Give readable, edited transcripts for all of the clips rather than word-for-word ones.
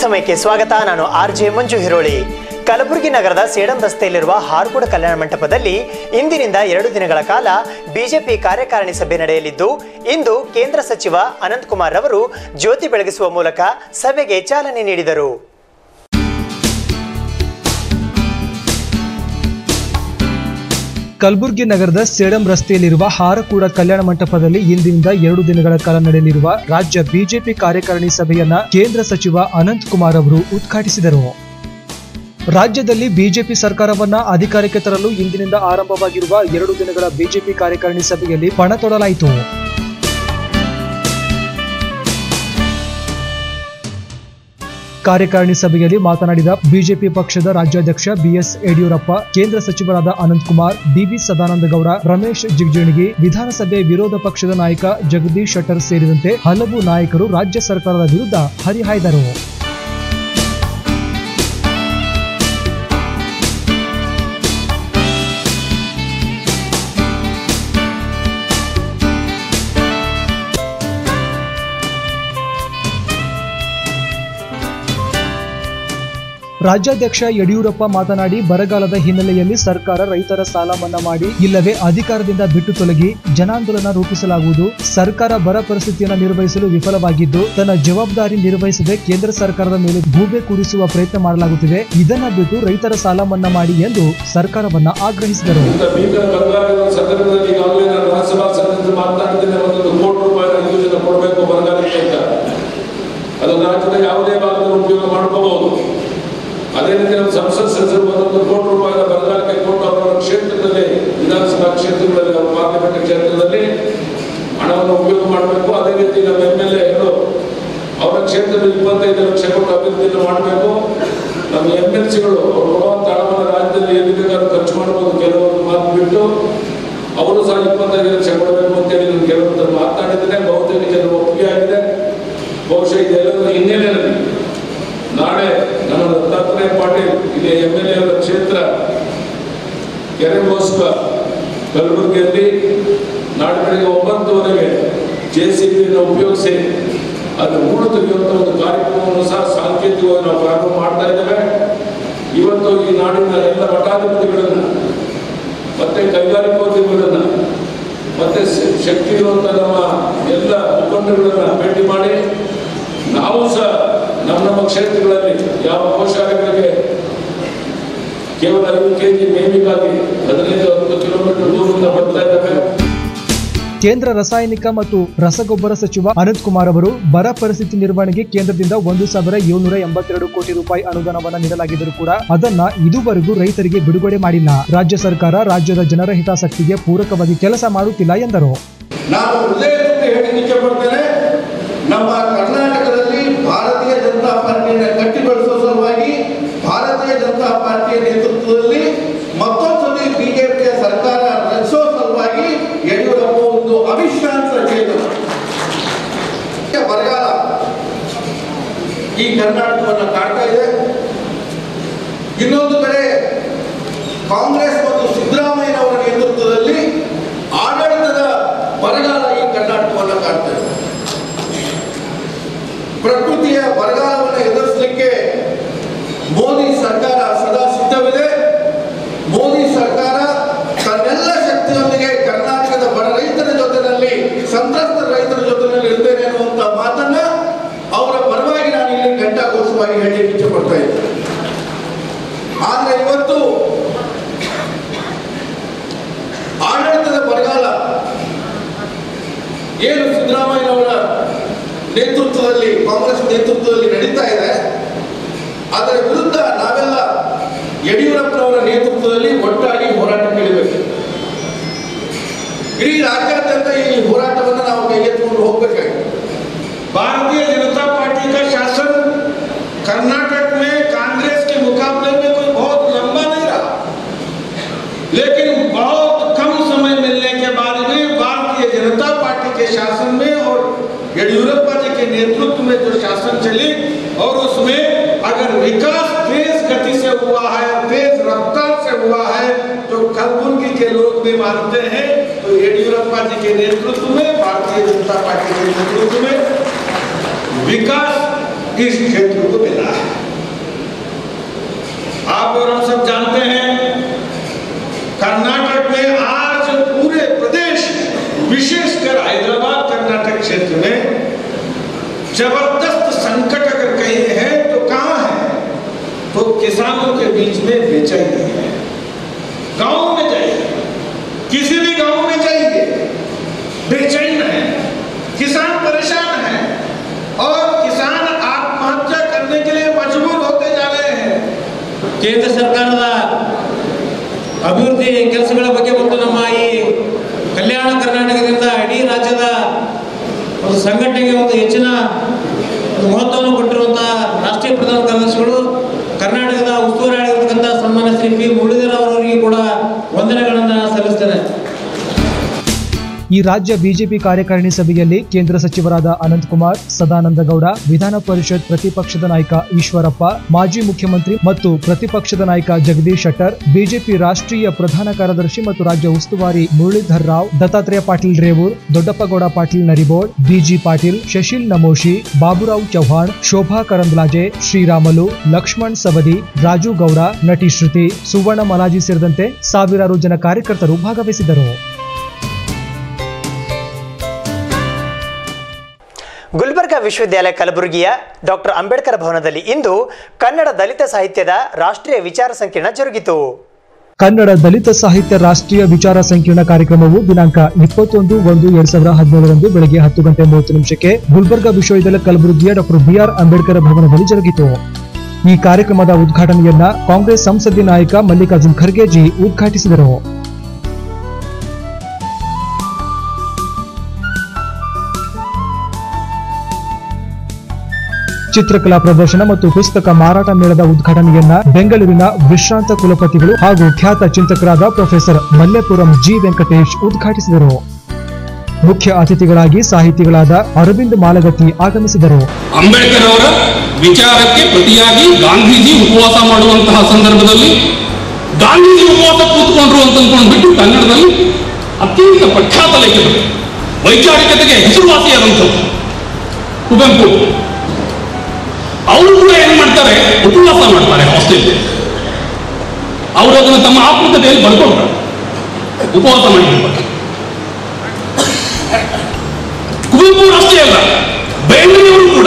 ಸಮಯಕ್ಕೆ ಸ್ವಾಗತ. ನಾನು ಆರ್ಜೆ ಮಂಜು ಹಿರೋಳಿ. ಕಲಬುರಗಿ ನಗರದ ಸೇಡಂ ರಸ್ತೆಯಲ್ಲಿರುವ ಹಾರಕೂಡ ಕಲ್ಯಾಣ ಮಂಟಪದಲ್ಲಿ ಇಂದಿನಿಂದ 2 ದಿನಗಳ ಕಾಲ ಬಿಜೆಪಿ ಕಾರ್ಯಕಾರಿಣಿ ಸಭೆ ನಡೆಯಲಿದ್ದು, ಇಂದು ಕೇಂದ್ರ ಸಚಿವ ಅನಂತ್ ಕುಮಾರ್ ಅವರು ಜ್ಯೋತಿ ಬೆಳಗಿಸುವ ಮೂಲಕ ಸಭೆಗೆ ಚಾಲನೆ ನೀಡಿದರು. ಕಲಬುರಗಿ ನಗರದ ಸೇಡಂ ರಸ್ತೆಯಲ್ಲಿರುವ ಹಾರಕೂಡ ಕಲ್ಯಾಣ ಮಂಟಪದಲ್ಲಿ ಇಂದಿನಿಂದ 2 ದಿನಗಳ ಕಾಲ ನಡೆಯಲಿರುವ ರಾಜ್ಯ ಬಿಜೆಪಿ ಕಾರ್ಯಕಾರಿಣಿ ಸಭೆಯನ್ನ ಕೇಂದ್ರ ಸಚಿವ ಅನಂತ್ ಕುಮಾರ್ ಅವರು ಉದ್ಘಾಟಿಸಿದರು. ರಾಜ್ಯದಲ್ಲಿ ಬಿಜೆಪಿ ಸರ್ಕಾರವನ್ನ ಅಧಿಕಾರಕ್ಕೆ ತರಲು ಇಂದಿನಿಂದ ಆರಂಭವಾಗಿರುವ 2 ದಿನಗಳ ಬಿಜೆಪಿ ಕಾರ್ಯಕಾರಿಣಿ ಸಭೆಯಲ್ಲಿ ಪಣ ತೊಡಲಾಯಿತು. ಕಾರ್ಯಕಾರಿಣಿ ಸಭೆಯಲ್ಲಿ ಮಾತನಾಡಿದ ಬಿಜೆಪಿ ಪಕ್ಷದ ರಾಜ್ಯಾಧ್ಯಕ್ಷ ಬಿಎಸ್ ಯಡಿಯೂರಪ್ಪ, ಕೇಂದ್ರ ಸಚಿವರಾದ ಅನಂತ್ ಕುಮಾರ್, ಡಿವಿ ಸದಾನಂದ ಗೌಡ, ರಮೇಶ್ ಜಿಗಜಿಣಗಿ, ವಿಧಾನಸಭೆ ವಿರೋಧ ಪಕ್ಷದ ನಾಯಕ ಜಗದೀಶ್ ಶೆಟ್ಟರ್ ಸೇರಿದಂತೆ ಹಲವು ನಾಯಕರು ರಾಜ್ಯ ಸರ್ಕಾರದ ವಿರುದ್ಧ ಹರಿಹಾಯ್ದರು. ರಾಜ್ಯಾಧ್ಯಕ್ಷ ಯಡಿಯೂರಪ್ಪ ಮಾತನಾಡಿ, ಬರಗಾಲದ ಹಿನ್ನೆಲೆಯಲ್ಲಿ ಸರ್ಕಾರ ರೈತರ ಸಾಲ ಮನ್ನಾ ಮಾಡಿ ಇಲ್ಲವೇ ಅಧಿಕಾರದಿಂದ ಬಿಟ್ಟು ತೊಲಗಿ ಜನಾಂದೋಲನ ರೂಪಿಸಲಾಗುವುದು. ಸರ್ಕಾರ ಬರ ಪರಿಸ್ಥಿತಿಯನ್ನು ನಿರ್ವಹಿಸಲು ವಿಫಲವಾಗಿದ್ದು, ತನ್ನ ಜವಾಬ್ದಾರಿ ನಿರ್ವಹಿಸದೆ ಕೇಂದ್ರ ಸರ್ಕಾರದ ಮೇಲೆ ಗೂಬೆ ಕೂರಿಸುವ ಪ್ರಯತ್ನ ಮಾಡಲಾಗುತ್ತಿದೆ. ಇದನ್ನ ಬಿಟ್ಟು ರೈತರ ಸಾಲ ಮನ್ನಾ ಮಾಡಿ ಎಂದು ಸರ್ಕಾರವನ್ನ ಆಗ್ರಹಿಸಿದರು. ಅದೇ ರೀತಿ ನಮ್ಮ ಸಂಸತ್ ಸದಸ್ಯರು 1 ಕೋಟಿ ರೂಪಾಯಿನ ಬರಗಾಲಕ್ಕೆ ಕೊಟ್ಟು ಅವರ ಕ್ಷೇತ್ರದಲ್ಲಿ, ವಿಧಾನಸಭಾ ಕ್ಷೇತ್ರಗಳಲ್ಲಿ, ಅವರ ಪಾರ್ಲಿಮೆಂಟ್ ಕ್ಷೇತ್ರದಲ್ಲಿ ಹಣವನ್ನು ಉಪಯೋಗ ಮಾಡಬೇಕು. ಅದೇ ರೀತಿ ನಮ್ಮ MLAಗಳು ಅವರ ಕ್ಷೇತ್ರದಲ್ಲಿ 25 ಲಕ್ಷ ಕೊಟ್ಟು ಅಭಿವೃದ್ಧಿಯನ್ನು ಮಾಡಬೇಕು. ನಮ್ಮ MLCಗಳು ಅವರು ಕೊಡುವಂತ ಹಣವನ್ನು ರಾಜ್ಯದಲ್ಲಿ ಎಲ್ಲಿ ಬೇಕಾದ್ರೂ ಖರ್ಚು ಮಾಡಬಹುದು. ಕೆಲವೊಂದು ಮಾತು ಬಿಟ್ಟು ಅವರು ಸಹ 25 ಲಕ್ಷ ಕೊಡಬೇಕು ಅಂತೇಳಿ ನಾನು ಕೆಲವೊಂದು ಮಾತನಾಡಿದ್ದೇನೆ. ಬಹುತೇಕ ಜನರು ಒಪ್ಪಿಗೆ ಆಗಿದೆ. ಬಹುಶಃ ಇದೆಲ್ಲದರ ಹಿನ್ನೆಲೆಯಲ್ಲಿ ನಾಳೆ ನಮ್ಮ ದತ್ತಾತ್ರೇಯ ಪಾಟೀಲ್ ಇಲ್ಲಿ MLA ಅವರ ಕ್ಷೇತ್ರ ಕೆರೆಗೋಸ್ಕರ ಕಲಬುರಗಿಯಲ್ಲಿ ನಾಳೆ ಬೆಳಗ್ಗೆ 9:30ಗೆ JCBಯನ್ನು ಉಪಯೋಗಿಸಿ ಅದು ಹೂಳು ತೆಗೆಯುವಂಥ ಒಂದು ಕಾರ್ಯಕ್ರಮವನ್ನು ಸಹ ಸಾಂಕೇತಿಕವಾಗಿ ನಾವು ಪ್ರಾರಂಭ ಮಾಡ್ತಾ ಇದ್ದೇವೆ. ಇವತ್ತು ಈ ನಾಡಿನ ಎಲ್ಲ ಮಠಾಧಿಪತಿಗಳನ್ನು ಮತ್ತೆ ಕೈಗಾರಿಕೋದ್ಯಮಿಗಳನ್ನ ಮತ್ತೆ ಶಕ್ತಿ ಇರುವಂಥ ನಮ್ಮ ಎಲ್ಲ ಮುಖಂಡರುಗಳನ್ನ ಭೇಟಿ ಮಾಡಿ ನಾವು ಸಹ ನಮ್ಮ ಕ್ಷೇತ್ರಗಳಲ್ಲಿ ಯಾವ ಗೋಶಾಲೆಗಳಿಗೆ ಕೇವಲ 5 kg ಮೇವಿಗಾಗಿ 15-20 ಕಿಲೋಮೀಟರ್ ದೂರದಿಂದ ಬರ್ತಾ ಇದ್ದಾವೆ. ಕೇಂದ್ರ ರಾಸಾಯನಿಕ ಮತ್ತು ರಸಗೊಬ್ಬರ ಸಚಿವ ಅನಂತ್ ಕುಮಾರ್ ಅವರು ಬರ ಪರಿಸ್ಥಿತಿ ನಿರ್ವಹಣೆಗೆ ಕೇಂದ್ರದಿಂದ 1,782 ಕೋಟಿ ರೂಪಾಯಿ ಅನುದಾನವನ್ನು ನೀಡಲಾಗಿದ್ದರೂ ಕೂಡ ಅದನ್ನ ಇದುವರೆಗೂ ರೈತರಿಗೆ ಬಿಡುಗಡೆ ಮಾಡಿಲ್ಲ. ರಾಜ್ಯ ಸರ್ಕಾರ ರಾಜ್ಯದ ಜನರ ಹಿತಾಸಕ್ತಿಗೆ ಪೂರಕವಾಗಿ ಕೆಲಸ ಮಾಡುತ್ತಿಲ್ಲ ಎಂದರು. ನಾನು ಹೃದಯದಿಂದ ಹೇಳಿಕೆ ಪಡ್ತೇನೆ, ನಮ್ಮ ಕರ್ನಾಟಕದಲ್ಲಿ ಭಾರತೀಯ ಜನತಾ ಪಾರ್ಟಿಯನ್ನು ಗಟ್ಟಿಗೊಳಿಸುವ ಸಲುವಾಗಿ ಭಾರತೀಯ ಜನತಾ ಪಾರ್ಟಿಯ ನೇತೃತ್ವದಲ್ಲಿ ಮತ್ತೊಂದ್ಸತಿ ಬಿಜೆಪಿಯ ಸರ್ಕಾರ ರಚಿಸುವ ಸಲುವಾಗಿ ಯಡಿಯೂರಪ್ಪ ಒಂದು ಅವಿಶ್ವಾಸ ಹೇಳಿದರು. ಬರಗಾಲ ಈ ಕರ್ನಾಟಕವನ್ನು ಕಾಡ್ತಾ ಇದೆ. ಇನ್ನೊಂದು ಕಡೆ ಕಾಂಗ್ರೆಸ್ ಮತ್ತು ಸಿದ್ದರಾಮಯ್ಯನವರ ನೇತೃತ್ವದಲ್ಲಿ ಆಡಳಿತದ ಬರಗಾಲ ಈ ಕರ್ನಾಟಕವನ್ನು ಕಾಡ್ತಾ ಇದೆ. ಪ್ರಕೃತಿಯ ಬರಗಾಲವನ್ನು ಎದುರಿಸಲಿಕ್ಕೆ ಮೋದಿ ಸರ್ಕಾರ ಸದಾ ಸಿದ್ಧವಿದೆ. ಮೋದಿ ಸರ್ಕಾರ ತನ್ನೆಲ್ಲ ಶಕ್ತಿಯೊಂದಿಗೆ ಕರ್ನಾಟಕದ ಬಡ ರೈತರ ಜೊತೆಯಲ್ಲಿ, ಸಂತ್ರಸ್ತ ರೈತರ ಜೊತೆಯಲ್ಲಿ ಇರ್ತೇನೆ ಅನ್ನುವಂಥ ಮಾತನ್ನ ಅವರ ಪರವಾಗಿ ನಾನು ಇಲ್ಲಿ ಘಂಟಾಘೋಷವಾಗಿ ಹೇಳಲಿಕ್ಕೆ ಇಚ್ಛೆ ಪಡ್ತಾ ಇದ್ದೇನೆ. ಆದರೆ ಇವತ್ತು ಆಡಳಿತದ ಬರಗಾಲ ಏನು ಸಿದ್ದರಾಮಯ್ಯನವರ ನೇತೃತ್ವದಲ್ಲಿ, ಕಾಂಗ್ರೆಸ್ ನೇತೃತ್ವದಲ್ಲಿ ನಡೀತಾ ಇದೆ, ಅದರ ವಿರುದ್ಧ ನಾವೆಲ್ಲ ಯಡಿಯೂರಪ್ಪನವರ ನೇತೃತ್ವದಲ್ಲಿ ಒಟ್ಟಾಗಿ ಹೋರಾಟಕ್ಕೆ ಇಳಿಬೇಕು. ಇಡೀ ರಾಜ್ಯಾದ್ಯಂತ ಈ ಹೋರಾಟವನ್ನು ನಾವು ಕೈಗೆತ್ತಿಕೊಂಡು ಹೋಗಬೇಕಾಗಿದೆ. भारतीय जनता पार्टी का शासन कर्नाटक में कांग्रेस के मुकाबले में कोई बहुत लंबा नहीं रहा, लेकिन बहुत कम समय मिलने के बाद भी भारतीय जनता पार्टी के शासन में और येडियुरप्पा जी के नेतृत्व में जो शासन चली और उसमें अगर विकास तेज गति से हुआ है, तेज रफ्तार से हुआ है, तो कलबुर्गी के लोग भी मानते हैं, तो येडियुरप्पा जी के नेतृत्व में, भारतीय जनता पार्टी के नेतृत्व में विकास इस क्षेत्र को मिला है। क्षेत्र में जबरदस्त संकट अगर कहीं है तो कहाँ है? तो किसानों के बीच में बेचैनी है। गांव में जाइए, किसी भी गांव में जाइए, बेचैन है, किसान परेशान है और किसान आत्महत्या करने के लिए मजबूर होते जा रहे हैं। ಕೇಂದ್ರ ಸರ್ಕಾರದ ಅಭಿವೃದ್ಧಿ ಕೆಲಸಗಳ ಬಗ್ಗೆ ಮತ್ತು ನಮ್ಮ ಈ ಕಲ್ಯಾಣ ಕರ್ನಾಟಕದಿಂದ ಇಡೀ ರಾಜ್ಯದ ಒಂದು ಸಂಘಟನೆಗೆ ಒಂದು ಹೆಚ್ಚಿನ ಮಹತ್ವವನ್ನು ಕೊಟ್ಟಿರುವಂತಹ ರಾಷ್ಟ್ರೀಯ ಪ್ರಧಾನ ಕಾರ್ಯದರ್ಶಿಗಳು ಕರ್ನಾಟಕದ ಉಸ್ತುವಾರಿ ಆಗಿರತಕ್ಕಂಥ ಸನ್ಮಾನ್ಯ ಶ್ರೀ ಪಿ ಮುರಳೀಧರ್ ಅವರಿಗೆ ಕೂಡ ವಂದನೆಗಳನ್ನು ಸಲ್ಲಿಸ್ತೇನೆ. ಈ ರಾಜ್ಯ ಬಿಜೆಪಿ ಕಾರ್ಯಕಾರಿಣಿ ಸಭೆಯಲ್ಲಿ ಕೇಂದ್ರ ಸಚಿವರಾದ ಅನಂತಕುಮಾರ್, ಸದಾನಂದ ಗೌಡ, ವಿಧಾನ ಪರಿಷತ್ ಪ್ರತಿಪಕ್ಷದ ನಾಯಕ ಈಶ್ವರಪ್ಪ, ಮಾಜಿ ಮುಖ್ಯಮಂತ್ರಿ ಮತ್ತು ಪ್ರತಿಪಕ್ಷದ ನಾಯಕ ಜಗದೀಶ್ ಶೆಟ್ಟರ್, ಬಿಜೆಪಿ ರಾಷ್ಟ್ರೀಯ ಪ್ರಧಾನ ಕಾರ್ಯದರ್ಶಿ ಮತ್ತು ರಾಜ್ಯ ಉಸ್ತುವಾರಿ ಮುರಳೀಧರ್ ರಾವ್, ದತ್ತಾತ್ರೇಯ ಪಾಟೀಲ್ ರೇವೂರ್, ದೊಡ್ಡಪ್ಪಗೌಡ ಪಾಟೀಲ್ ನರಿಬೋಳ್, ಬಿಜಿ ಪಾಟೀಲ್, ಶಶಿಲ್ ನಮೋಶಿ, ಬಾಬುರಾವ್ ಚೌಹಾಣ್, ಶೋಭಾ ಕರಂದ್ಲಾಜೆ, ಶ್ರೀರಾಮಲು, ಲಕ್ಷ್ಮಣ್ ಸವದಿ, ರಾಜು ಗೌಡ, ನಟಿ ಶ್ರುತಿ, ಸುವರ್ಣ ಮಲಾಜಿ ಸೇರಿದಂತೆ ಸಾವಿರಾರು ಜನ ಕಾರ್ಯಕರ್ತರು ಭಾಗವಹಿಸಿದರು. ಗುಲ್ಬರ್ಗಾ ವಿಶ್ವವಿದ್ಯಾಲಯ ಕಲಬುರಗಿಯ ಡಾಕ್ಟರ್ ಅಂಬೇಡ್ಕರ್ ಭವನದಲ್ಲಿ ಇಂದು ಕನ್ನಡ ದಲಿತ ಸಾಹಿತ್ಯದ ರಾಷ್ಟ್ರೀಯ ವಿಚಾರ ಸಂಕಿರಣ ಜರುಗಿತು. ಕನ್ನಡ ದಲಿತ ಸಾಹಿತ್ಯ ರಾಷ್ಟ್ರೀಯ ವಿಚಾರ ಸಂಕಿರಣ ಕಾರ್ಯಕ್ರಮವು ದಿನಾಂಕ 21/1/2017 ಬೆಳಗ್ಗೆ 10:30 ಗುಲ್ಬರ್ಗಾ ವಿಶ್ವವಿದ್ಯಾಲಯ ಕಲಬುರಗಿಯ ಡಾಕ್ಟರ್ BR ಅಂಬೇಡ್ಕರ್ ಭವನದಲ್ಲಿ ಜರುಗಿತು. ಈ ಕಾರ್ಯಕ್ರಮದ ಉದ್ಘಾಟನೆಯನ್ನ ಕಾಂಗ್ರೆಸ್ ಸಂಸದೀಯ ನಾಯಕ ಮಲ್ಲಿಕಾರ್ಜುನ್ ಖರ್ಗೆಜಿ ಉದ್ಘಾಟಿಸಿದರು. ಚಿತ್ರಕಲಾ ಪ್ರದರ್ಶನ ಮತ್ತು ಪುಸ್ತಕ ಮಾರಾಟ ಮೇಳದ ಉದ್ಘಾಟನೆಯನ್ನ ಬೆಂಗಳೂರಿನ ವಿಶ್ರಾಂತ ಕುಲಪತಿಗಳು ಹಾಗೂ ಖ್ಯಾತ ಚಿಂತಕರಾದ ಪ್ರೊಫೆಸರ್ ಮಲ್ಲೇಪುರಂ ಜಿ ವೆಂಕಟೇಶ್ ಉದ್ಘಾಟಿಸಿದರು. ಮುಖ್ಯ ಅತಿಥಿಗಳಾಗಿ ಸಾಹಿತಿಗಳಾದ ಅರವಿಂದ್ ಮಾಲಗತ್ತಿ ಆಗಮಿಸಿದರು. ಅಂಬೇಡ್ಕರ್ ಅವರ ವಿಚಾರಕ್ಕೆ ಪ್ರತಿಯಾಗಿ ಗಾಂಧೀಜಿ ಉಪವಾಸ ಮಾಡುವಂತಹ ಸಂದರ್ಭದಲ್ಲಿ ಗಾಂಧೀಜಿ ಉಪವಾಸ ಕೂತ್ಕೊಂಡ್ರು ಅಂತ ಅಂದ್ಕೊಂಡ್ಬಿಟ್ಟು ಕನ್ನಡದಲ್ಲಿ ಅತ್ಯಂತ ಪ್ರಖ್ಯಾತ ಲೇಖಕರು, ವೈಚಾರಿಕತೆಗೆ ಹೆಸರುವಾಸಿಯಾದಂಥವ್ರು ಕುವೆಂಪು ಅವರು ಕೂಡ ಏನ್ ಮಾಡ್ತಾರೆ, ಉಪವಾಸ ಮಾಡ್ತಾರೆ ಹಾಸ್ಟೆಲ್. ಅವರು ಅದನ್ನು ತಮ್ಮ ಆತ್ಮಕಥೆಯಲ್ಲಿ ಬರ್ಕೊಂಡ್ರು, ಉಪವಾಸ ಮಾಡಿರ್ತಾರೆ. ಕುವೆಂಪು ಅಷ್ಟೇ ಅಲ್ಲ, ಬೇಂದ್ರೆಯವರು ಕೂಡ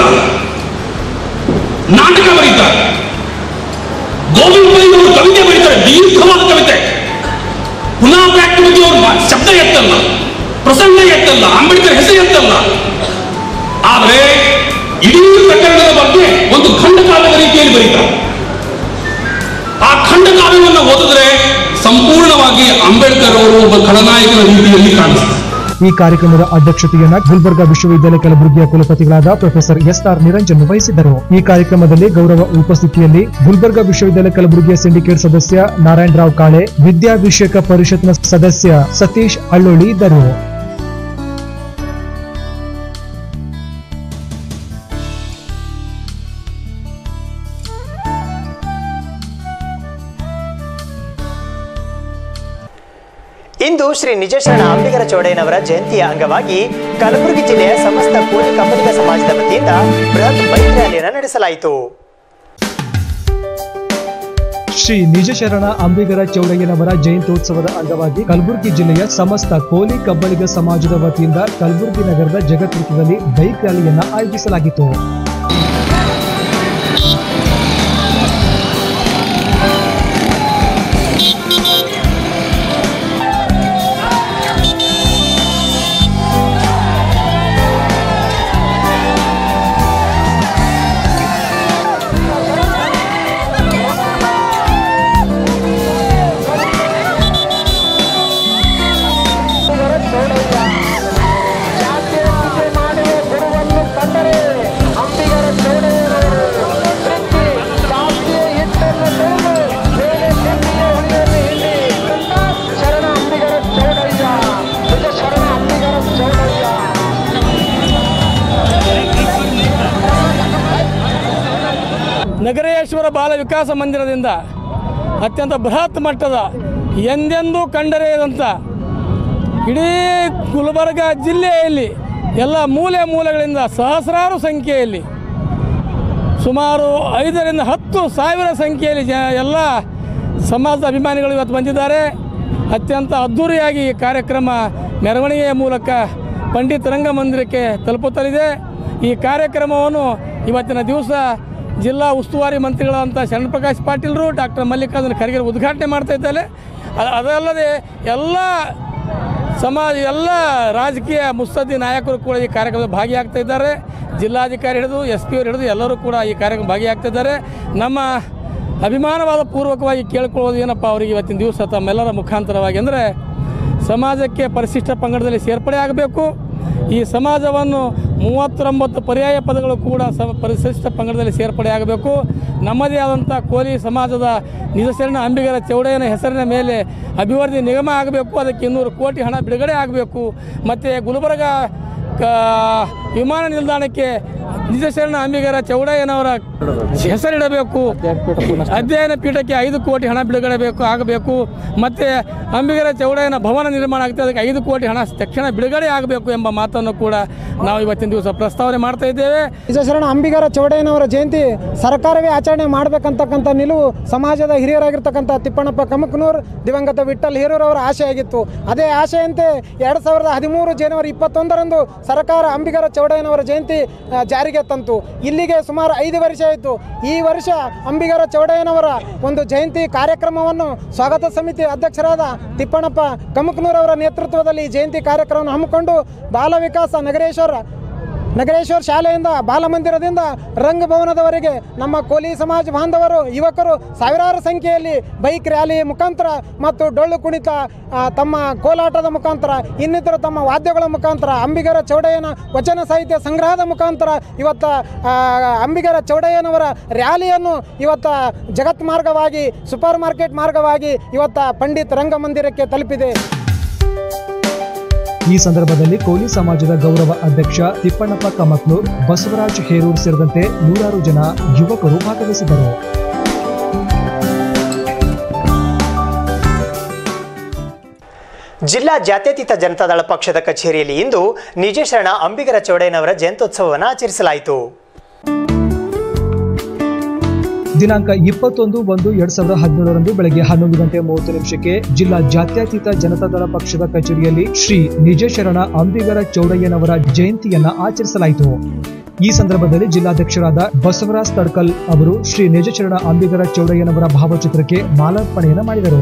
ನಾಟಕ ಬರೀತಾರೆ, ಗೋವಿಂದ ಅವರು ಕವಿತೆ ಬರೀತಾರೆ, ದೀರ್ಘವಾದ ಕವಿತೆ. ಪುನಃ ವ್ಯಾಖ್ಯಾನಕ್ಕೆ ಅವರು ಶಬ್ದ ಎತ್ತಲ್ಲ, ಪ್ರಸಂಗ ಎತ್ತಲ್ಲ, ಅಂಬೇಡ್ಕರ್ ಹೆಸರು ಎತ್ತಲ್ಲ. ಆದರೆ ಇಡೀ ಪ್ರಕರಣದ ಬಗ್ಗೆ ಒಂದು ಖಂಡಕಾವ್ಯದ ರೀತಿಯಲ್ಲಿ ಬರೀತಾರೆ. ಆ ಖಂಡಕಾವ್ಯವನ್ನು ಓದಿದ್ರೆ ಸಂಪೂರ್ಣವಾಗಿ ಅಂಬೇಡ್ಕರ್ ಅವರು ಒಬ್ಬ ಖಳನಾಯಕನ ರೀತಿಯಲ್ಲಿ ಕಾಣಿಸ್ತಾರೆ. ಈ ಕಾರ್ಯಕ್ರಮದ ಅಧ್ಯಕ್ಷತೆಯನ್ನ ಗುಲ್ಬರ್ಗಾ ವಿಶ್ವವಿದ್ಯಾಲಯ ಕಲಬುರಗಿಯ ಕುಲಪತಿಗಳಾದ ಪ್ರೊಫೆಸರ್ SR ನಿರಂಜನ್ ವಹಿಸಿದ್ದರು. ಈ ಕಾರ್ಯಕ್ರಮದಲ್ಲಿ ಗೌರವ ಉಪಸ್ಥಿತಿಯಲ್ಲಿ ಗುಲ್ಬರ್ಗಾ ವಿಶ್ವವಿದ್ಯಾಲಯ ಕಲಬುರಗಿಯ ಸಿಂಡಿಕೇಟ್ ಸದಸ್ಯ ನಾರಾಯಣರಾವ್ ಕಾಳೆ, ವಿದ್ಯಾಭಿಷೇಕ ಪರಿಷತ್ನ ಸದಸ್ಯ ಸತೀಶ್ ಅಳ್ಳೋಳಿ ಇದ್ದರು. ಇಂದು ಶ್ರೀ ನಿಜಶರಣ ಅಂಬಿಗರ ಚೌಡಯ್ಯನವರ ಜಯಂತಿಯ ಅಂಗವಾಗಿ ಕಲಬುರಗಿ ಜಿಲ್ಲೆಯ ಸಮಸ್ತ ಕೂಲಿ ಕಮ್ಮಲಿಗ ಸಮಾಜದ ವತಿಯಿಂದ ಬೃಹತ್ ಬೈಕ್ ರ್ಯಾಲಿಯನ್ನು ನಡೆಸಲಾಯಿತು. ಶ್ರೀ ನಿಜಶರಣ ಅಂಬಿಗರ ಚೌಡಯ್ಯನವರ ಜಯಂತ್ಯೋತ್ಸವದ ಅಂಗವಾಗಿ ಕಲಬುರಗಿ ಜಿಲ್ಲೆಯ ಸಮಸ್ತ ಕೋಲಿ ಕಬ್ಬಲಿಗ ಸಮಾಜದ ವತಿಯಿಂದ ಕಲಬುರಗಿ ನಗರದ ಜಗತ್ವೃತ್ತದಲ್ಲಿ ಬೈಕ್ ರ್ಯಾಲಿಯನ್ನು ಆಯೋಜಿಸಲಾಗಿತ್ತು. ನಗರೇಶ್ವರ ಬಾಲ ವಿಕಾಸ ಮಂದಿರದಿಂದ ಅತ್ಯಂತ ಬೃಹತ್ ಮಟ್ಟದ ಎಂದೆಂದೂ ಕಂಡರಿಯದಂಥ ಇಡೀ ಗುಲ್ಬರ್ಗ ಜಿಲ್ಲೆಯಲ್ಲಿ ಎಲ್ಲ ಮೂಲೆಗಳಿಂದ ಸಹಸ್ರಾರು ಸಂಖ್ಯೆಯಲ್ಲಿ ಸುಮಾರು 5ರಿಂದ 10 ಸಾವಿರ ಸಂಖ್ಯೆಯಲ್ಲಿ ಎಲ್ಲ ಸಮಾಜದ ಅಭಿಮಾನಿಗಳು ಇವತ್ತು ಬಂದಿದ್ದಾರೆ. ಅತ್ಯಂತ ಅದ್ಧೂರಿಯಾಗಿ ಈ ಕಾರ್ಯಕ್ರಮ ಮೆರವಣಿಗೆಯ ಮೂಲಕ ಪಂಡಿತ್ ರಂಗಮಂದಿರಕ್ಕೆ ತಲುಪುತ್ತಲಿದೆ. ಈ ಕಾರ್ಯಕ್ರಮವನ್ನು ಇವತ್ತಿನ ದಿವಸ ಜಿಲ್ಲಾ ಉಸ್ತುವಾರಿ ಮಂತ್ರಿಗಳಾದಂಥ ಶರಣಪ್ರಕಾಶ್ ಪಾಟೀಲರು, ಡಾಕ್ಟರ್ ಮಲ್ಲಿಕಾರ್ಜುನ ಖರ್ಗೆ ಉದ್ಘಾಟನೆ ಮಾಡ್ತಾ ಇದ್ದಾರೆ. ಅದಲ್ಲದೆ ಎಲ್ಲ ರಾಜಕೀಯ ಮುತ್ಸದ್ದಿ ನಾಯಕರು ಕೂಡ ಈ ಕಾರ್ಯಕ್ರಮದಲ್ಲಿ ಭಾಗಿಯಾಗ್ತಾ ಇದ್ದಾರೆ. ಜಿಲ್ಲಾಧಿಕಾರಿ ಹಿಡಿದು SP ಅವರು ಹಿಡಿದು ಎಲ್ಲರೂ ಕೂಡ ಈ ಕಾರ್ಯಕ್ರಮ ಭಾಗಿಯಾಗ್ತಾ ಇದ್ದಾರೆ. ನಮ್ಮ ಅಭಿಮಾನವಾದ ಪೂರ್ವಕವಾಗಿ ಕೇಳ್ಕೊಳ್ಳೋದು ಏನಪ್ಪ ಅವರಿಗೆ ಇವತ್ತಿನ ದಿವಸ ತಮ್ಮೆಲ್ಲರ ಮುಖಾಂತರವಾಗಿ ಅಂದರೆ ಸಮಾಜಕ್ಕೆ ಪರಿಶಿಷ್ಟ ಪಂಗಡದಲ್ಲಿ ಸೇರ್ಪಡೆ ಆಗಬೇಕು. ಈ ಸಮಾಜವನ್ನು 39 ಪರ್ಯಾಯ ಪದಗಳು ಕೂಡ ಪರಿಶಿಷ್ಟ ಪಂಗಡದಲ್ಲಿ ಸೇರ್ಪಡೆ ಆಗಬೇಕು. ನಮ್ಮದೇ ಆದಂಥ ಕೋಲಿ ಸಮಾಜದ ನಿಜಶರಣ ಅಂಬಿಗರ ಚೌಡಯ್ಯನ ಹೆಸರಿನ ಮೇಲೆ ಅಭಿವೃದ್ಧಿ ನಿಗಮ ಆಗಬೇಕು. ಅದಕ್ಕೆ 200 ಕೋಟಿ ಹಣ ಬಿಡುಗಡೆ ಆಗಬೇಕು. ಮತ್ತು ಗುಲ್ಬರ್ಗ ವಿಮಾನ ನಿಲ್ದಾಣಕ್ಕೆ ನಿಜಶರಣ ಅಂಬಿಗರ ಚೌಡಯ್ಯನವರ ಹೆಸರಿಡಬೇಕು. ಅಧ್ಯಯನ ಪೀಠಕ್ಕೆ 5 ಕೋಟಿ ಹಣ ಬಿಡುಗಡೆ ಆಗಬೇಕು. ಮತ್ತು ಅಂಬಿಗರ ಚೌಡಯ್ಯನ ಭವನ ನಿರ್ಮಾಣ ಆಗ್ತದೆ, ಅದಕ್ಕೆ 5 ಕೋಟಿ ಹಣ ತಕ್ಷಣ ಬಿಡುಗಡೆ ಆಗಬೇಕು ಎಂಬ ಮಾತನ್ನು ಕೂಡ ನಾವು ಇವತ್ತಿನ ದಿವಸ ಪ್ರಸ್ತಾವನೆ ಮಾಡ್ತಾ ಇದ್ದೇವೆ. ನಿಜಶರಣ ಅಂಬಿಗರ ಚೌಡಯ್ಯನವರ ಜಯಂತಿ ಸರ್ಕಾರವೇ ಆಚರಣೆ ಮಾಡಬೇಕಂತಕ್ಕಂಥ ನಿಲುವು ಸಮಾಜದ ಹಿರಿಯರಾಗಿರ್ತಕ್ಕಂಥ ತಿಪ್ಪಣ್ಣಪ್ಪ ಕಮಕನೂರ್, ದಿವಂಗತ ವಿಠ್ಠಲ್ ಹೇರೂರವರ ಆಶೆ ಆಗಿತ್ತು. ಅದೇ ಆಶೆಯಂತೆ 2013 ಜನವರಿ 21ರಂದು ಸರ್ಕಾರ ಅಂಬಿಗರ ಚೌಡಯ್ಯನವರ ಜಯಂತಿ ಜಾರಿಗೆ ತಂತು. ಇಲ್ಲಿಗೆ ಸುಮಾರು 5 ವರ್ಷ ಆಯಿತು. ಈ ವರ್ಷ ಅಂಬಿಗರ ಚೌಡಯ್ಯನವರ ಒಂದು ಜಯಂತಿ ಕಾರ್ಯಕ್ರಮವನ್ನು ಸ್ವಾಗತ ಸಮಿತಿ ಅಧ್ಯಕ್ಷರಾದ ತಿಪ್ಪಣ್ಣಪ್ಪ ಕಮಕನೂರ್ ಅವರ ನೇತೃತ್ವದಲ್ಲಿ ಜಯಂತಿ ಕಾರ್ಯಕ್ರಮವನ್ನು ಹಮ್ಮಿಕೊಂಡು ಬಾಲ ವಿಕಾಸ ನಗರೇಶ್ವರ ಶಾಲೆಯಿಂದ ಬಾಲಮಂದಿರದಿಂದ ರಂಗಭವನದವರೆಗೆ ನಮ್ಮ ಕೋಲಿ ಸಮಾಜ ಬಾಂಧವರು, ಯುವಕರು ಸಾವಿರಾರು ಸಂಖ್ಯೆಯಲ್ಲಿ ಬೈಕ್ ರ್ಯಾಲಿ ಮುಖಾಂತರ ಮತ್ತು ಡೊಳ್ಳು ಕುಣಿತ, ತಮ್ಮ ಕೋಲಾಟದ ಮುಖಾಂತರ, ಇನ್ನಿತರ ತಮ್ಮ ವಾದ್ಯಗಳ ಮುಖಾಂತರ, ಅಂಬಿಗರ ಚೌಡಯ್ಯನ ವಚನ ಸಾಹಿತ್ಯ ಸಂಗ್ರಹದ ಮುಖಾಂತರ ಇವತ್ತು ಅಂಬಿಗರ ಚೌಡಯ್ಯನವರ ರ್ಯಾಲಿಯನ್ನು ಇವತ್ತು ಜಗತ್ ಮಾರ್ಗವಾಗಿ, ಸೂಪರ್ ಮಾರ್ಕೆಟ್ ಮಾರ್ಗವಾಗಿ ಇವತ್ತು ಪಂಡಿತ್ ರಂಗಮಂದಿರಕ್ಕೆ ತಲುಪಿದೆ. ಈ ಸಂದರ್ಭದಲ್ಲಿ ಕೋಲಿ ಸಮಾಜದ ಗೌರವ ಅಧ್ಯಕ್ಷ ತಿಪ್ಪಣ್ಣಪ್ಪ ಕಮಕ್ನೂರ್, ಬಸವರಾಜ್ ಹೇರೂರ್ ಸೇರಿದಂತೆ 100 ಜನ ಯುವಕರು ಭಾಗವಹಿಸಿದರು. ಜಿಲ್ಲಾ ಜಾತ್ಯತೀತ ಜನತಾದಳ ಪಕ್ಷದ ಕಚೇರಿಯಲ್ಲಿ ಇಂದು ನಿಜಶರಣ ಅಂಬಿಗರ ಚೌಡಯ್ಯನವರ ಜಯಂತ್ಯೋತ್ಸವವನ್ನು ಆಚರಿಸಲಾಯಿತು. ದಿನಾಂಕ 21/1/2017 ಬೆಳಗ್ಗೆ 11:30 ಜಿಲ್ಲಾ ಜಾತ್ಯತೀತ ಜನತಾದಳ ಪಕ್ಷದ ಕಚೇರಿಯಲ್ಲಿ ಶ್ರೀ ನಿಜಶರಣ ಅಂಬಿಗರ ಚೌಡಯ್ಯನವರ ಜಯಂತಿಯನ್ನ ಆಚರಿಸಲಾಯಿತು. ಈ ಸಂದರ್ಭದಲ್ಲಿ ಜಿಲ್ಲಾಧ್ಯಕ್ಷರಾದ ಬಸವರಾಜ್ ತಡ್ಕಲ್ ಅವರು ಶ್ರೀ ನಿಜಶರಣ ಅಂಬಿಗರ ಚೌಡಯ್ಯನವರ ಭಾವಚಿತ್ರಕ್ಕೆ ಮಾಲಾರ್ಪಣೆಯನ್ನು ಮಾಡಿದರು.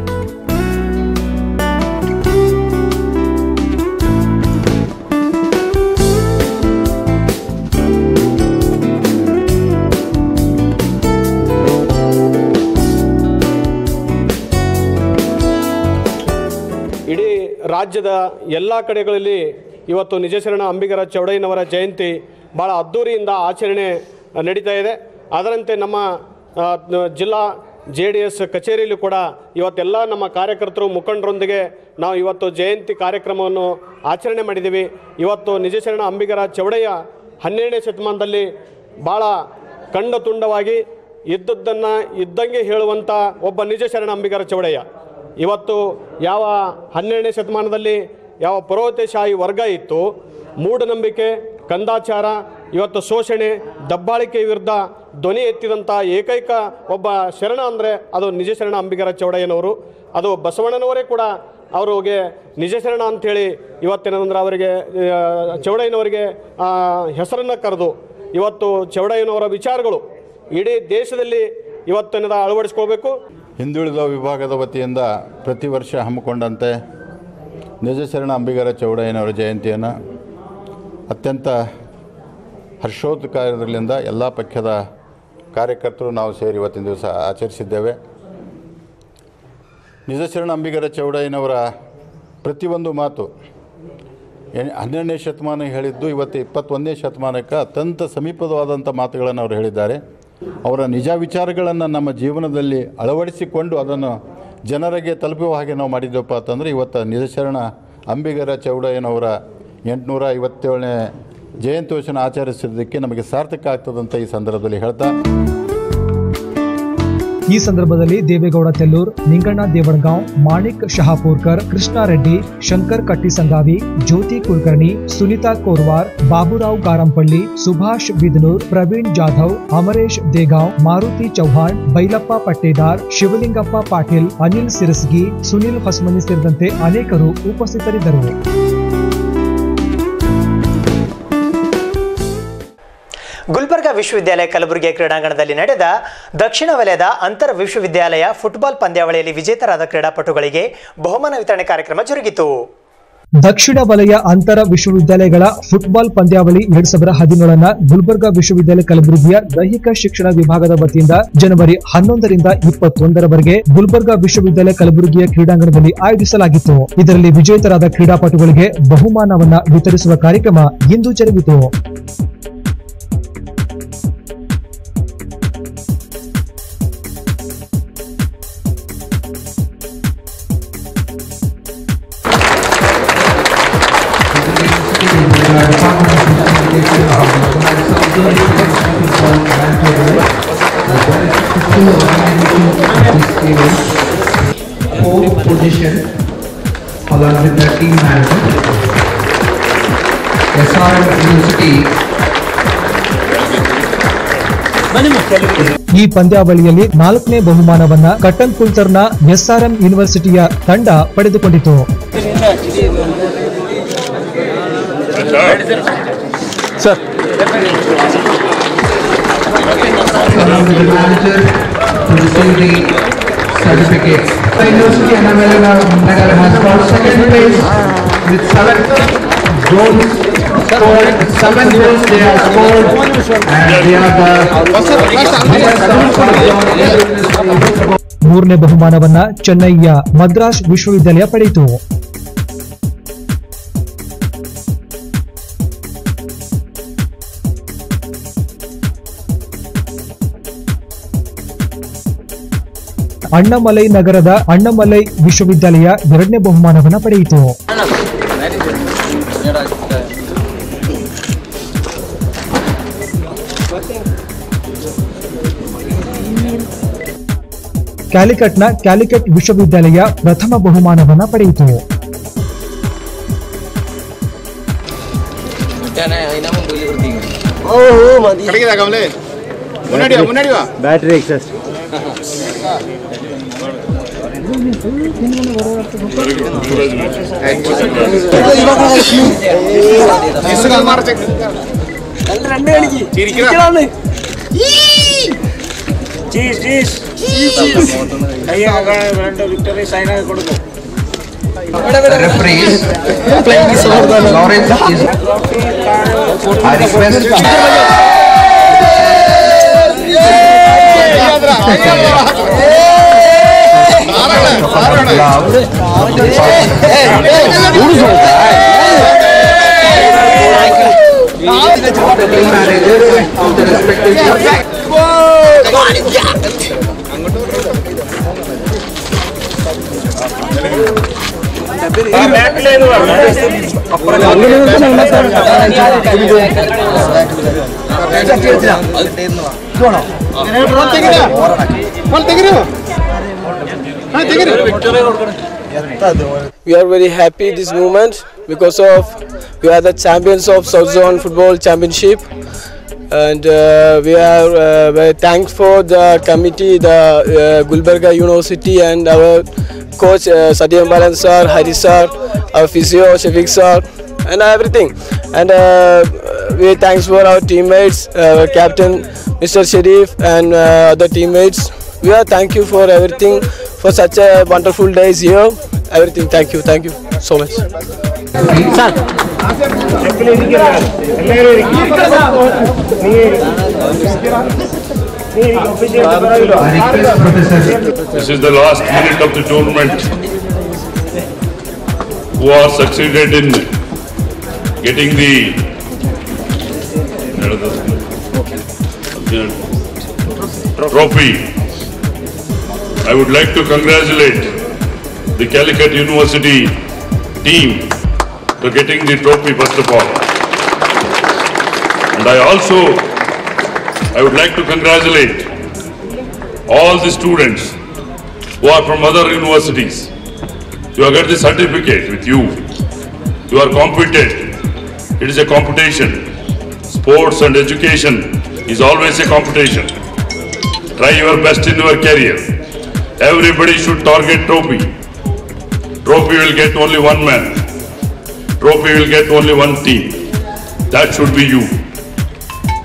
ರಾಜ್ಯದ ಎಲ್ಲ ಕಡೆಗಳಲ್ಲಿ ಇವತ್ತು ನಿಜಶರಣ ಅಂಬಿಗರ ಚೌಡಯ್ಯನವರ ಜಯಂತಿ ಭಾಳ ಅದ್ಧೂರಿಯಿಂದ ಆಚರಣೆ ನಡೀತಾ ಇದೆ. ಅದರಂತೆ ನಮ್ಮ ಜಿಲ್ಲಾ JDS ಕಚೇರಿಯಲ್ಲೂ ಕೂಡ ಇವತ್ತೆಲ್ಲ ನಮ್ಮ ಕಾರ್ಯಕರ್ತರು ಮುಖಂಡರೊಂದಿಗೆ ನಾವು ಇವತ್ತು ಜಯಂತಿ ಕಾರ್ಯಕ್ರಮವನ್ನು ಆಚರಣೆ ಮಾಡಿದ್ದೀವಿ. ಇವತ್ತು ನಿಜಶರಣ ಅಂಬಿಗರ ಚೌಡಯ್ಯ 12ನೇ ಶತಮಾನದಲ್ಲಿ ಭಾಳ ಕಂಡ ತುಂಡವಾಗಿ ಇದ್ದದ್ದನ್ನು ಇದ್ದಂಗೆ ಹೇಳುವಂಥ ಒಬ್ಬ ನಿಜಶರಣ ಅಂಬಿಗರ ಚೌಡಯ್ಯ. ಇವತ್ತು ಯಾವ 12ನೇ ಶತಮಾನದಲ್ಲಿ ಯಾವ ಪುರೋಹಿತಶಾಹಿ ವರ್ಗ ಇತ್ತು, ಮೂಢನಂಬಿಕೆ, ಕಂದಾಚಾರ, ಇವತ್ತು ಶೋಷಣೆ, ದಬ್ಬಾಳಿಕೆ ವಿರುದ್ಧ ಧ್ವನಿ ಎತ್ತಿದಂಥ ಏಕೈಕ ಒಬ್ಬ ಶರಣ ಅಂದರೆ ಅದು ನಿಜಶರಣ ಅಂಬಿಗರ ಚೌಡಯ್ಯನವರು. ಅದು ಬಸವಣ್ಣನವರೇ ಕೂಡ ಅವರಿಗೆ ನಿಜಶರಣ ಅಂಥೇಳಿ ಇವತ್ತೇನಂದ್ರೆ ಅವರಿಗೆ ಚೌಡಯ್ಯನವರಿಗೆ ಹೆಸರನ್ನು ಕರೆದು ಇವತ್ತು ಚೌಡಯ್ಯನವರ ವಿಚಾರಗಳು ಇಡೀ ದೇಶದಲ್ಲಿ ಇವತ್ತಿನ ಅಳವಡಿಸ್ಕೋಬೇಕು. ಹಿಂದುಳಿದ ವಿಭಾಗದ ವತಿಯಿಂದ ಪ್ರತಿ ವರ್ಷ ಹಮ್ಮಿಕೊಂಡಂತೆ ನಿಜಶರಣ ಅಂಬಿಗರ ಚೌಡಯ್ಯನವರ ಜಯಂತಿಯನ್ನು ಅತ್ಯಂತ ಹರ್ಷೋದ್ಗಾರದಿಂದ ಎಲ್ಲ ಪಕ್ಷದ ಕಾರ್ಯಕರ್ತರು ನಾವು ಸೇರಿ ಇವತ್ತಿನ ದಿವಸ ಆಚರಿಸಿದ್ದೇವೆ. ನಿಜಶರಣ ಅಂಬಿಗರ ಚೌಡಯ್ಯನವರ ಪ್ರತಿಯೊಂದು ಮಾತು 12ನೇ ಶತಮಾನ ಹೇಳಿದ್ದು ಇವತ್ತು 21ನೇ ಶತಮಾನಕ್ಕೆ ಅತ್ಯಂತ ಸಮೀಪವಾದಂಥ ಮಾತುಗಳನ್ನು ಅವರು ಹೇಳಿದ್ದಾರೆ. ಅವರ ನಿಜ ವಿಚಾರಗಳನ್ನು ನಮ್ಮ ಜೀವನದಲ್ಲಿ ಅಳವಡಿಸಿಕೊಂಡು ಅದನ್ನು ಜನರಿಗೆ ತಲುಪುವ ಹಾಗೆ ನಾವು ಮಾಡಿದ್ದೇವಪ್ಪ ಅಂತಂದರೆ ಇವತ್ತು ನಿಜಶರಣ ಅಂಬಿಗರ ಚೌಡಯ್ಯನವರ 857ನೇ ಜಯಂತ್ಯೋತ್ಸವ ಆಚರಿಸಿದ್ದಕ್ಕೆ ನಮಗೆ ಸಾರ್ಥಕ ಆಗ್ತದಂತ ಈ ಸಂದರ್ಭದಲ್ಲಿ ಹೇಳ್ತಾ, ಈ ಸಂದರ್ಭದಲ್ಲಿ ದೇವೇಗೌಡ ತೆಲ್ಲೂರ್, ನಿಂಗಣ್ಣ ದೇವರಗಾಂವ್, ಮಾಣಿಕ್ ಶಹಾಪೂರ್ಕರ್, ಕೃಷ್ಣಾರೆಡ್ಡಿ, ಶಂಕರ್ ಕಟ್ಟಿಸಂಗಾವಿ, ಜ್ಯೋತಿ ಕುಲಕರ್ಣಿ, ಸುನಿತಾ ಕೋರ್ವಾರ್, ಬಾಬುರಾವ್ ಗಾರಂಪಳ್ಳಿ, ಸುಭಾಷ್ ಬಿದನೂರ್, ಪ್ರವೀಣ್ ಜಾಧವ್, ಅಮರೇಶ್ ದೇಗಾಂವ್, ಮಾರುತಿ ಚೌಹಾಣ್, ಬೈಲಪ್ಪ ಪಟ್ಟೇದಾರ್, ಶಿವಲಿಂಗಪ್ಪ ಪಾಟೀಲ್, ಅನಿಲ್ ಸಿರಸಗಿ, ಸುನಿಲ್ ಹೊಸಮನಿ ಸೇರಿದಂತೆ ಅನೇಕರು ಉಪಸ್ಥಿತರಿದ್ದರು. ಗುಲ್ಬರ್ಗಾ ವಿಶ್ವವಿದ್ಯಾಲಯ ಕಲಬುರಗಿ ಕ್ರೀಡಾಂಗಣದಲ್ಲಿ ನಡೆದ ದಕ್ಷಿಣ ವಲಯದ ಅಂತರ ವಿಶ್ವವಿದ್ಯಾಲಯ ಫುಟ್ಬಾಲ್ ಪಂದ್ಯಾವಳಿಯಲ್ಲಿ ವಿಜೇತರಾದ ಕ್ರೀಡಾಪಟುಗಳಿಗೆ ಬಹುಮಾನ ವಿತರಣೆ ಕಾರ್ಯಕ್ರಮ ಜರುಗಿತು. ದಕ್ಷಿಣ ವಲಯ ಅಂತರ ವಿಶ್ವವಿದ್ಯಾಲಯಗಳ ಫುಟ್ಬಾಲ್ ಪಂದ್ಯಾವಳಿ 2017 ಗುಲ್ಬರ್ಗಾ ವಿಶ್ವವಿದ್ಯಾಲಯ ಕಲಬುರಗಿಯ ದೈಹಿಕ ಶಿಕ್ಷಣ ವಿಭಾಗದ ವತಿಯಿಂದ ಜನವರಿ 11 ರಿಂದ 21 ಗುಲ್ಬರ್ಗಾ ವಿಶ್ವವಿದ್ಯಾಲಯ ಕಲಬುರಗಿಯ ಕ್ರೀಡಾಂಗಣದಲ್ಲಿ ಆಯೋಜಿಸಲಾಗಿತ್ತು. ಇದರಲ್ಲಿ ವಿಜೇತರಾದ ಕ್ರೀಡಾಪಟುಗಳಿಗೆ ಬಹುಮಾನವನ್ನ ವಿತರಿಸುವ ಕಾರ್ಯಕ್ರಮ ಇಂದು ಜರುಗಿತು. Fourth position along with the team manager. SRM University. ಈ ಪಂದ್ಯಾವಳಿಯಲ್ಲಿ 4ನೇ ಬಹುಮಾನವನ್ನ ಕಟ್ಟನ್ ಕುಲ್ತರ್ನ SRM ಯೂನಿವರ್ಸಿಟಿಯ ತಂಡ ಪಡೆದುಕೊಂಡಿತು. Sir. Along with the manager to receive the certificates. The University Nagar has got second place with 7 goals scored. 7 goals they have scored, and they are the. ಮೂರನೇ ಬಹುಮಾನವನ್ನ ಚೆನ್ನೈಯ ಮದ್ರಾಸ್ ವಿಶ್ವವಿದ್ಯಾಲಯ ಪಡೆಯಿತು. ಅಣ್ಣಾಮಲೈ ನಗರದ ಅಣ್ಣಾಮಲೈ ವಿಶ್ವವಿದ್ಯಾಲಯ 2ನೇ ಬಹುಮಾನವನ್ನು ಪಡೆಯಿತು. ಕ್ಯಾಲಿಕಟ್ನ ಕ್ಯಾಲಿಕಟ್ ವಿಶ್ವವಿದ್ಯಾಲಯ ಪ್ರಥಮ ಬಹುಮಾನವನ್ನು ಪಡೆಯಿತು. ಬ್ಯಾಟರಿ ಎಕ್ಸಸ್ Referees, Lawrence is. I request. We are very happy this moment because of we are the champions of South Zone Football Championship, and we are very thankful for the committee, the Gulbarga University, and our coach Satyam Balan sir, Hari sir, our physio Shafiq sir, and everything. And we thanks for our teammates, captain Mr. Sharif, and other teammates. We are thank you for everything, for such a wonderful days here. Everything, thank you so much. Sir. This is the last minute of the tournament. Who are succeeded in getting the trophy. I would like to congratulate the Calicut University team for getting the trophy first of all. And I would like to congratulate all the students who are from other universities. You have got the certificate with you. You are competent. It is a competition. Sports and education is always a competition. Try your best in your career. Everybody should target trophy. Trophy will get only one man. Trophy will get only one team. That should be you.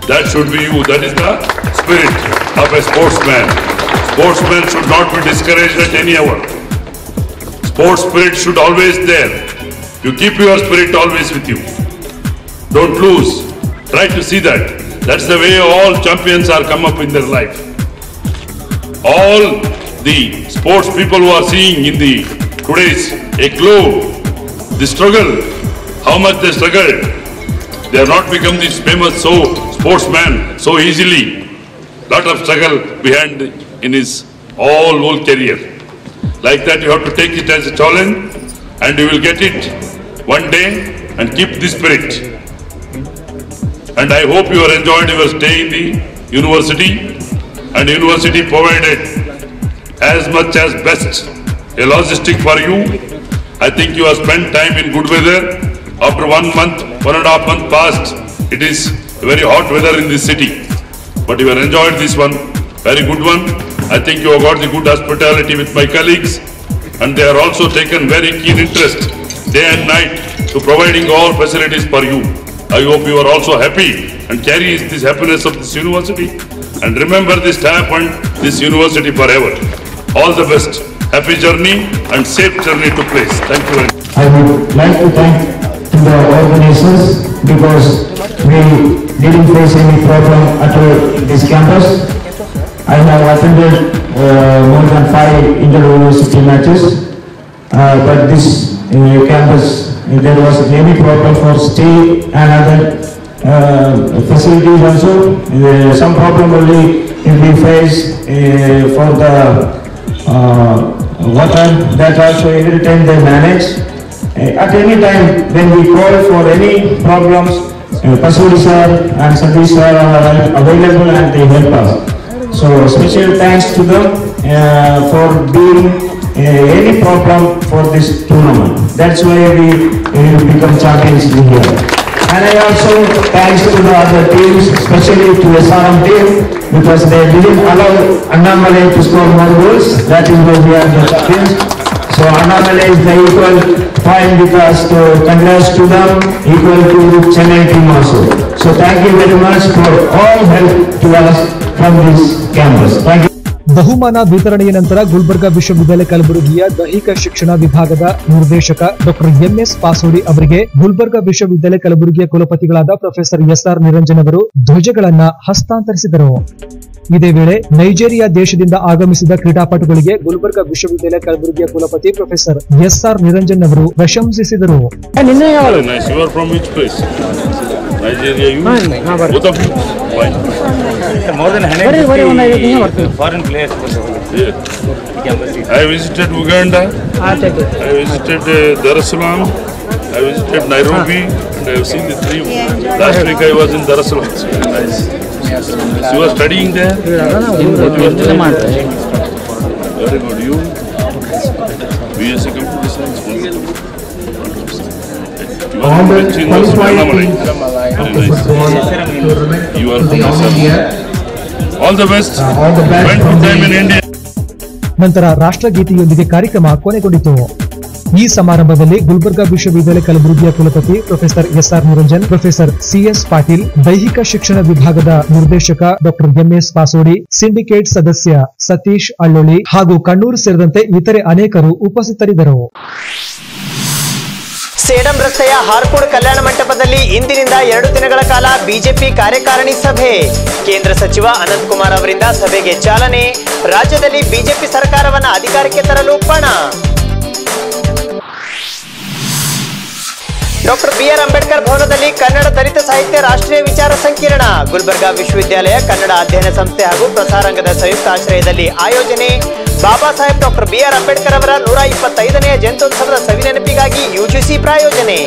That should be you. That is the spirit of a sportsman. Sportsmen should not be discouraged at any hour. Sports spirit should always there. You keep your spirit always with you. Don't lose. Try to see that. That's the way all champions are come up in their life. All the sports people who are seeing in the today's a globe, the struggle, how much they struggled. They have not become this famous sportsman so easily. Lot of struggle behind in his whole career. Like that, you have to take it as a challenge, and you will get it one day. And keep the spirit. And I hope you are enjoyed your stay in the university. And university provided as much as best a logistic for you. I think you have spent time in good weather. After 1 month, 1.5 months passed, it is very hot weather in this city. But you have enjoyed this one, very good one. I think you have got the good hospitality with my colleagues. And they are also taken very keen interest, day and night, to providing all facilities for you. I hope you are also happy and carry this happiness of this university. And remember this TAP and this university forever. All the best. Happy journey and safe journey to place. Thank you very much. I would like to thank the organizers because we didn't face any problem at this campus. I have attended more than 5 inter-university matches, but this campus there was any problem for stay and other facilities also. Some problem only we face for the water, that also every time they manage. At any time when we call for any problems, Kasuri sir and Satish sir are available and they help us. So special thanks to them for being any problem for this tournament. That's why we become champions here. And I also thanks to the other teams, especially to the SRM team, because they didn't allow Annamalai to score more goals. That is why we are the champions. So Annamalai is the equal point with us. So congrats to them, equal to Chennai team also. So thank you very much for all help to us from this campus. Thank you. ಬಹುಮಾನ ವಿತರಣೆಯ ನಂತರ ಗುಲ್ಬರ್ಗಾ ವಿಶ್ವವಿದ್ಯಾಲಯ ಕಲಬುರಗಿಯ ದೈಹಿಕ ಶಿಕ್ಷಣ ವಿಭಾಗದ ನಿರ್ದೇಶಕ doctor MS ಪಾಸೋಡಿ ಅವರಿಗೆ ಗುಲ್ಬರ್ಗಾ ವಿಶ್ವವಿದ್ಯಾಲಯ ಕಲಬುರಗಿಯ ಕುಲಪತಿಗಳಾದ ಪ್ರೊಫೆಸರ್ ಎಸ್ಆರ್ ನಿರಂಜನ್ ಅವರು ಧ್ವಜಗಳನ್ನ ಹಸ್ತಾಂತರಿಸಿದರು. ಇದೇ ವೇಳೆ ನೈಜೀರಿಯಾ ದೇಶದಿಂದ ಆಗಮಿಸಿದ ಕ್ರೀಡಾಪಟುಗಳಿಗೆ ಗುಲ್ಬರ್ಗಾ ವಿಶ್ವವಿದ್ಯಾಲಯ ಕಲಬುರಗಿಯ ಕುಲಪತಿ ಪ್ರೊಫೆಸರ್ ಎಸ್ಆರ್ ನಿರಂಜನ್ ಅವರು ಪ್ರಶಂಸಿಸಿದರು. Nigeria, you? Both of you? Fine. More than 150 foreign players. Yeah. I visited Uganda. I visited Dar es Salaam. I visited Nairobi. And I have seen the 3. Last week I was in Dar es Salaam. Nice. So you were studying there? Very good. You? BSc Computer Science. All the qualified teams of the football tournament you are from India. All the best. Spend good time in India. ನಂತರ ರಾಷ್ಟ್ರಗೀತೆಯೊಂದಿಗೆ ಕಾರ್ಯಕ್ರಮ ಕೊನೆಗೊಂಡಿತು. ಈ ಸಮಾರಂಭದಲ್ಲಿ ಗುಲ್ಬರ್ಗಾ ವಿಶ್ವವಿದ್ಯಾಲಯ ಕಲಬುರಗಿಯ ಕುಲಪತಿ professor SR Niranjan, professor CS Patil, ದೈಹಿಕ ಶಿಕ್ಷಣ ವಿಭಾಗದ ನಿರ್ದೇಶಕ ಡಾಕ್ಟರ್ ಎಂಎಸ್ ಪಾಸೋಡಿ, ಸಿಂಡಿಕೇಟ್ ಸದಸ್ಯ ಸತೀಶ್ ಅಳ್ಳೊಳ್ಳಿ ಹಾಗೂ ಕಣ್ಣೂರು ಸೇರಿದಂತೆ ಇತರೆ ಅನೇಕರು ಉಪಸ್ಥಿತರಿದ್ದರು. ಸೇಡಂ ರಸ್ತೆಯ ಹಾರ್ಕೋಡ್ ಕಲ್ಯಾಣ ಮಂಟಪದಲ್ಲಿ ಇಂದಿನಿಂದ 2 ದಿನಗಳ ಕಾಲ ಬಿಜೆಪಿ ಕಾರ್ಯಕಾರಿಣಿ ಸಭೆ. ಕೇಂದ್ರ ಸಚಿವ ಅನಂತ್ ಕುಮಾರ್ ಅವರಿಂದ ಸಭೆಗೆ ಚಾಲನೆ. ರಾಜ್ಯದಲ್ಲಿ ಬಿಜೆಪಿ ಸರ್ಕಾರವನ್ನು ಅಧಿಕಾರಕ್ಕೆ ತರಲು ಪಣ. ಡಾಕ್ಟರ್ ಬಿಆರ್ ಅಂಬೇಡ್ಕರ್ ಭವನದಲ್ಲಿ ಕನ್ನಡ ದಲಿತ ಸಾಹಿತ್ಯ ರಾಷ್ಟ್ರೀಯ ವಿಚಾರ ಸಂಕಿರಣ. ಗುಲ್ಬರ್ಗಾ ವಿಶ್ವವಿದ್ಯಾಲಯ ಕನ್ನಡ ಅಧ್ಯಯನ ಸಂಸ್ಥೆ ಹಾಗೂ ಪ್ರಸಾರಾಂಗದ ಸಂಯುಕ್ತ ಆಶ್ರಯದಲ್ಲಿ ಆಯೋಜನೆ. ಬಾಬಾ ಸಾಹೇಬ್ ಡಾಕ್ಟರ್ ಬಿಆರ್ ಅಂಬೇಡ್ಕರ್ ಅವರ 125ನೇ ಜಯಂತ್ಯೋತ್ಸವದ ಸವಿನೆನಪಿಗಾಗಿ ಯುಜಿಸಿ ಪ್ರಾಯೋಜನೆ.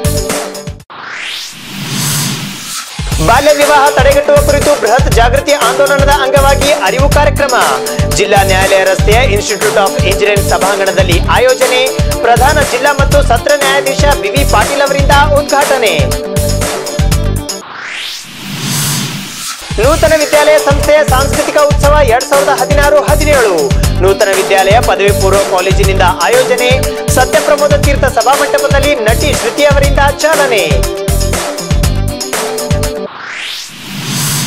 ಬಾಲ್ಯ ವಿವಾಹ ತಡೆಗಟ್ಟುವ ಕುರಿತು ಬೃಹತ್ ಜಾಗೃತಿ ಆಂದೋಲನದ ಅಂಗವಾಗಿ ಅರಿವು ಕಾರ್ಯಕ್ರಮ. ಜಿಲ್ಲಾ ನ್ಯಾಯಾಲಯ ರಸ್ತೆಯ ಇನ್ಸ್ಟಿಟ್ಯೂಟ್ ಆಫ್ ಇಂಜಿನಿಯರಿಂಗ್ ಸಭಾಂಗಣದಲ್ಲಿ ಆಯೋಜನೆ. ಪ್ರಧಾನ ಜಿಲ್ಲಾ ಮತ್ತು ಸತ್ರ ನ್ಯಾಯಾಧೀಶ ಬಿವಿ ಪಾಟೀಲ್ ಅವರಿಂದ ಉದ್ಘಾಟನೆ. ನೂತನ ವಿದ್ಯಾಲಯ ಸಂಸ್ಥೆಯ ಸಾಂಸ್ಕೃತಿಕ ಉತ್ಸವ 2016-17. ನೂತನ ವಿದ್ಯಾಲಯ ಪದವಿ ಪೂರ್ವ ಕಾಲೇಜಿನಿಂದ ಆಯೋಜನೆ. ಸತ್ಯಪ್ರಮೋದ ತೀರ್ಥ ಸಭಾಮಂಟಪದಲ್ಲಿ ನಟಿ ಶ್ರುತಿ ಅವರಿಂದ ಚಾಲನೆ.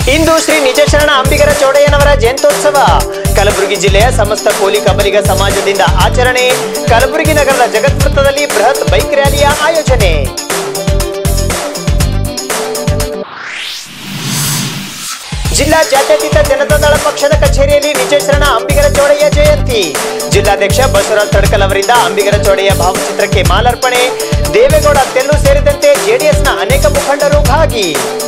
ಇಂದು ಶ್ರೀ ನಿಜಶರಣ ಅಂಬಿಗರ ಚೌಡಯ್ಯನವರ ಜಯಂತ್ಯೋತ್ಸವ. ಕಲಬುರಗಿ ಜಿಲ್ಲೆಯ ಸಮಸ್ತ ಕೋಲಿ ಕಬಲಿಗ ಸಮಾಜದಿಂದ ಆಚರಣೆ. ಕಲಬುರಗಿ ನಗರದ ಜಗತ್ವೃತ್ತದಲ್ಲಿ ಬೃಹತ್ ಬೈಕ್ ರ್ಯಾಲಿಯ ಆಯೋಜನೆ. ಜಿಲ್ಲಾ ಜಾತ್ಯತೀತ ಜನತಾದಳ ಪಕ್ಷದ ಕಚೇರಿಯಲ್ಲಿ ನಿಜಶರಣ ಅಂಬಿಗರ ಚೌಡಯ್ಯ ಜಯಂತಿ. ಜಿಲ್ಲಾಧ್ಯಕ್ಷ ಬಸವರಾಜ್ ತಡ್ಕಲ್ ಅವರಿಂದ ಅಂಬಿಗರ ಚೌಡಯ್ಯ ಭಾವಚಿತ್ರಕ್ಕೆ ಮಾಲಾರ್ಪಣೆ. ದೇವೇಗೌಡ ತೆಲ್ಲು ಸೇರಿದಂತೆ ಜೆಡಿಎಸ್ನ ಅನೇಕ ಮುಖಂಡರು ಭಾಗಿ.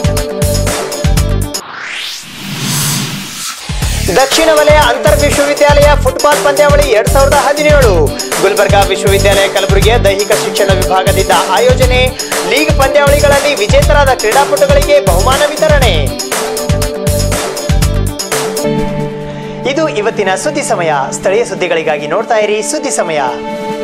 ದಕ್ಷಿಣ ವಲಯ ಅಂತರ್ ವಿಶ್ವವಿದ್ಯಾಲಯ ಫುಟ್ಬಾಲ್ ಪಂದ್ಯಾವಳಿ 2017. ಗುಲ್ಬರ್ಗಾ ವಿಶ್ವವಿದ್ಯಾಲಯ ಕಲಬುರಗಿಯ ದೈಹಿಕ ಶಿಕ್ಷಣ ವಿಭಾಗದಿಂದ ಆಯೋಜನೆ. ಲೀಗ್ ಪಂದ್ಯಾವಳಿಗಳಲ್ಲಿ ವಿಜೇತರಾದ ಕ್ರೀಡಾಪಟುಗಳಿಗೆ ಬಹುಮಾನ ವಿತರಣೆ. ಇದು ಇವತ್ತಿನ ಸುದ್ದಿ ಸಮಯ. ಸ್ಥಳೀಯ ಸುದ್ದಿಗಳಿಗಾಗಿ ನೋಡ್ತಾ ಇರಿ ಸುದ್ದಿ ಸಮಯ.